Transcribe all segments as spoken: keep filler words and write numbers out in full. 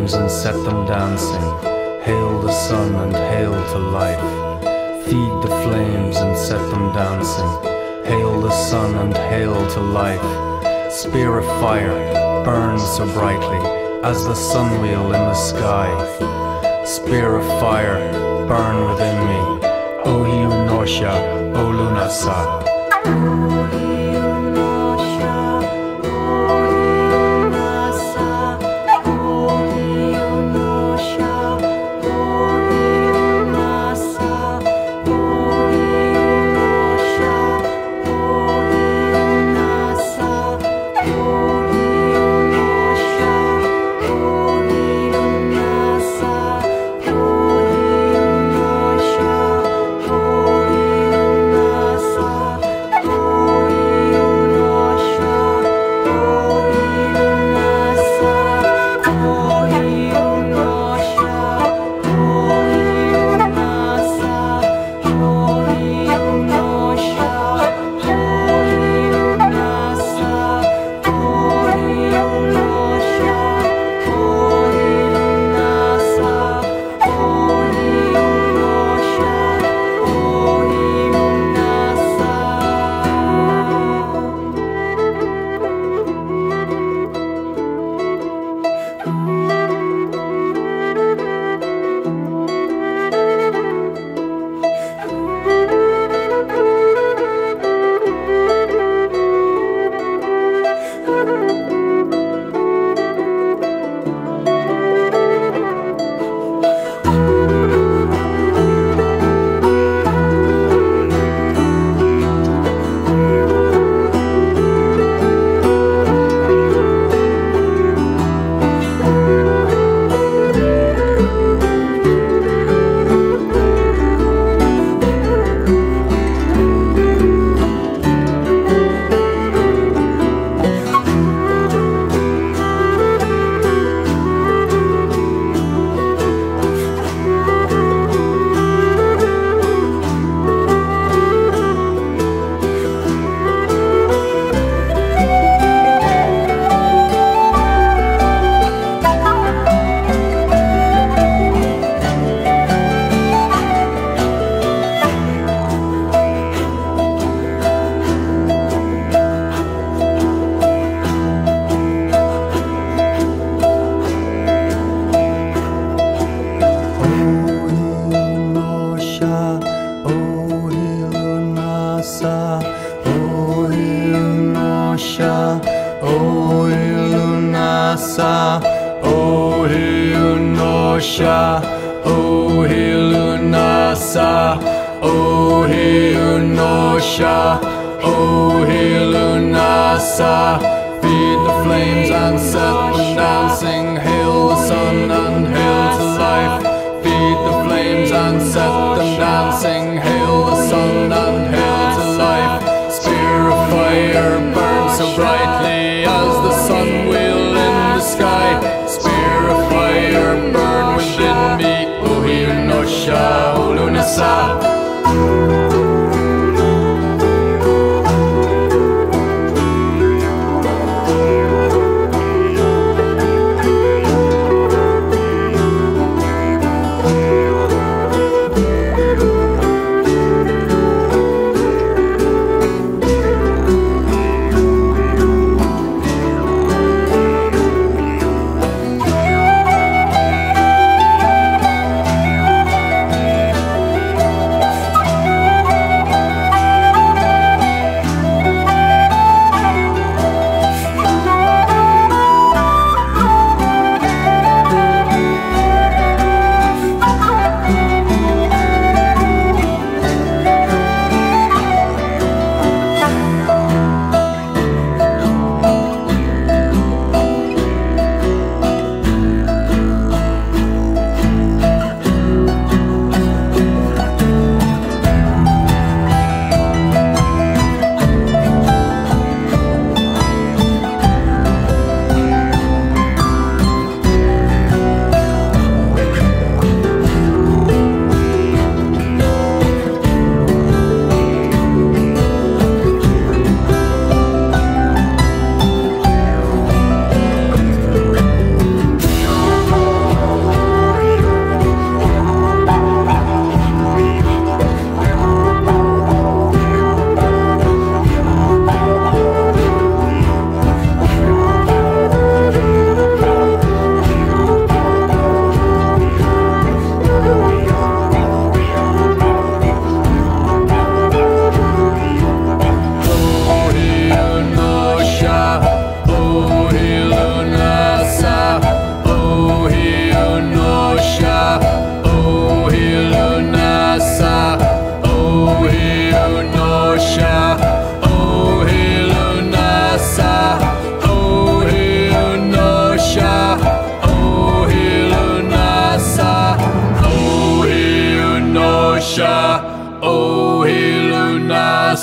flames and set them dancing. Hail the sun and hail to life. Feed the flames and set them dancing. Hail the sun and hail to life. Spear of fire burns so brightly as the sun wheel in the sky. Spear of fire burn within me. O Lughnasadh, O Lughnasadh. Lughnasadh, O Lughnasadh, O Lughnasadh, O Lughnasadh. Feed the flames and set them dancing. Hail the sun and hail to life. Feed the flames and set them dancing. Hail the sun and hail to life. Spear of fire burns so brightly as the sun wheel in the sky. Spear of fire burn within me. O Lughnasadh, O Lughnasadh. Thank you.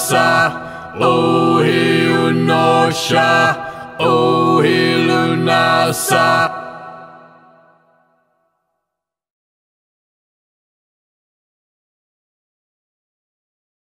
Lughnasadh, oh he Lughnasadh, oh he Lughnasadh.